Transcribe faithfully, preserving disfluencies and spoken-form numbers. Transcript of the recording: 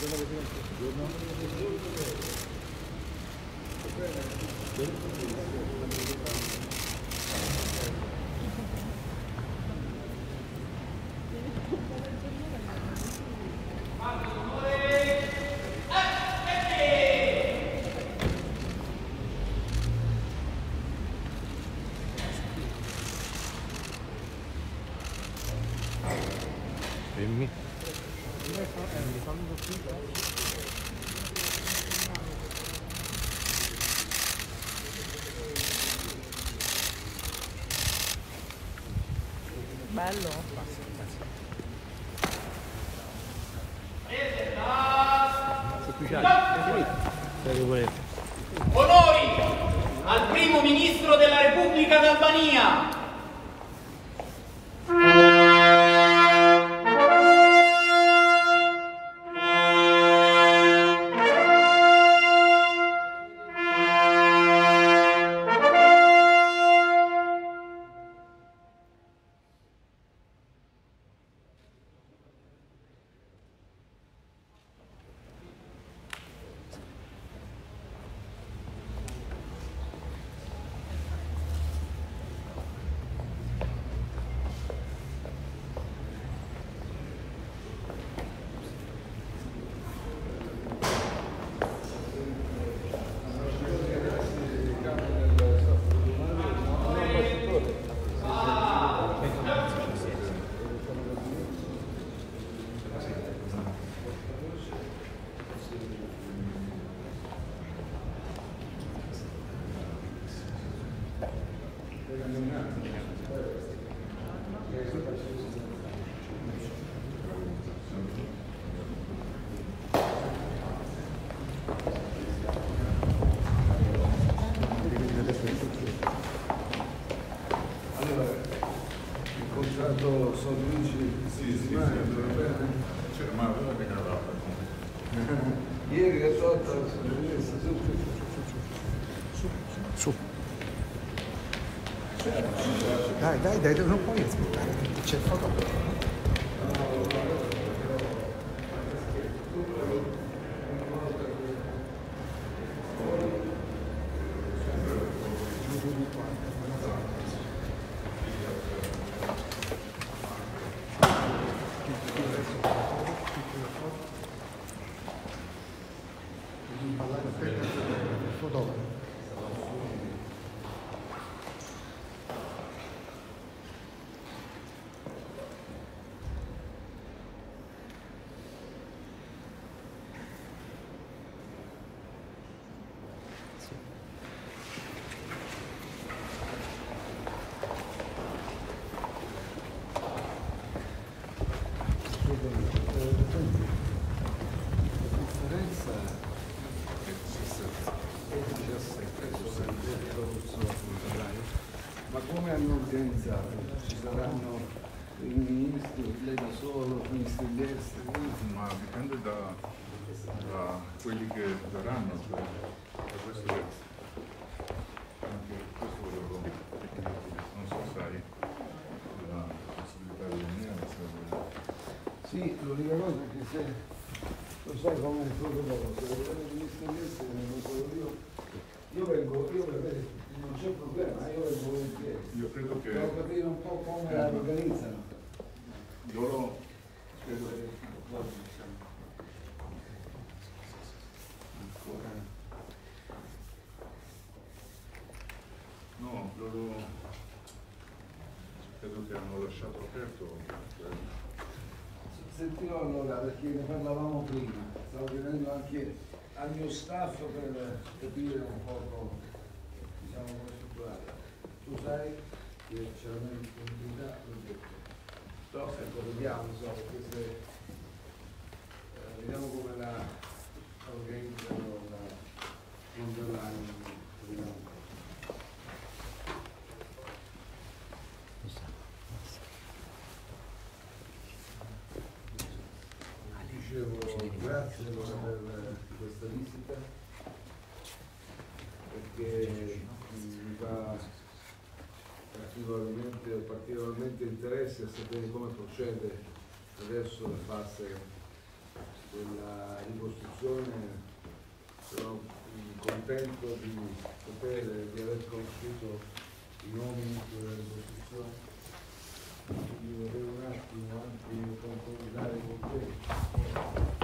Dimmi. Bello. Onori al primo ministro della Repubblica d'Albania. Sono Luigi, sì, sì, sì, c'era Mauro che cavava. Ieri è tolta la sorpresa, su, su, su, su. Dai, dai, dai, non puoi aspettare, c'è il fotografo. Ma come hanno organizzato? Ci saranno i ministri, lei da solo, i ministri degli esteri? Ma dipende da, da quelli che daranno, cioè, da questo che anche questo volevo non so sai la possibilità di venire. Sì, l'unica cosa è che se lo sai come il protocollo, se il ministro degli esteri non lo so io, io vengo, io per non c'è problema, io vengo volentieri. Io credo che devo capire un po' come la organizzano. loro credo che ancora no, loro credo che hanno lasciato aperto. Sentirò allora perché ne parlavamo prima, stavo chiedendo anche al mio staff per capire un po' diciamo come strutturare. Tu sai che c'è la mia disponibilità, l'ho detto. Però ecco, vediamo, so, queste, eh, vediamo come la organizzano la online, vediamo. Dicevo, grazie per questa visita perché mi fa particolarmente, particolarmente interesse a sapere come procede adesso la fase della ricostruzione, sono contento di poter, di aver conosciuto i nomi della ricostruzione. Quindi vorrei un attimo anche concordare con te